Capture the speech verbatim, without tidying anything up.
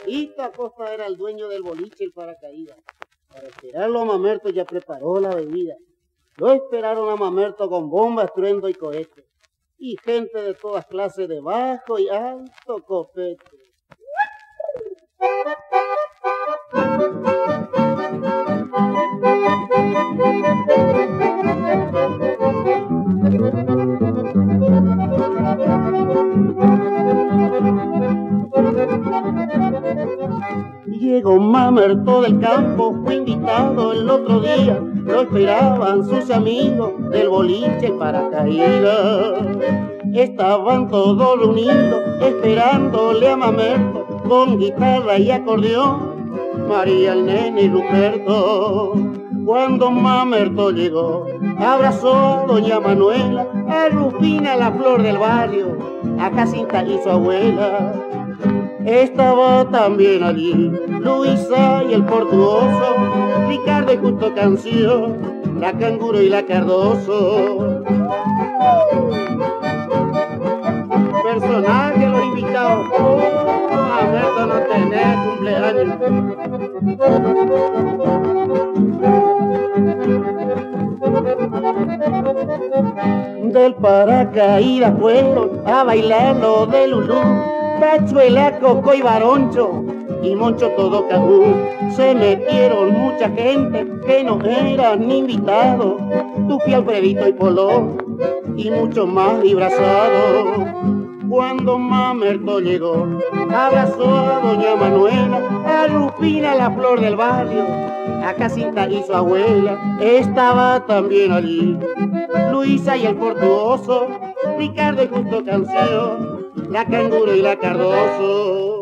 Hito Acosta era el dueño del boliche El Paracaídas. Para esperarlo a Mamerto ya preparó la bebida. Lo esperaron a Mamerto con bomba, estruendo y cohete. Y gente de todas clases de bajo y alto copete. Llegó Mamerto del campo, fue invitado el otro día. Lo esperaban sus amigos del boliche El Paracaídas. Estaban todos reunidos esperándole a Mamerto con guitarra y acordeón, María, el nene y Ruperto. Cuando Mamerto llegó, abrazó a doña Manuela, a Rufina, la flor del barrio, a Jacinta y su abuela. Estaba también allí Luisa y el Portuoso, Ricardo y Justo Canción, la Canguro y la Cardoso. Personaje los invitados, oh, Mamerto no tenés cumpleaños. Del Paracaídas fueron a bailar lo de Lulú, Tachuela, Coco y Baroncho, y Moncho todo cagú. Se metieron mucha gente que no eran invitados, Tupi, Alfredito y Polo, y muchos más disfrazados. Cuando Mamerto llegó, abrazó a doña Manuela, a Rufina, la flor del barrio, a Jacinta y su abuela. Estaba también allí Luisa y el Portuoso, Ricardo y Justo Canción, la Canguro y la Cardoso.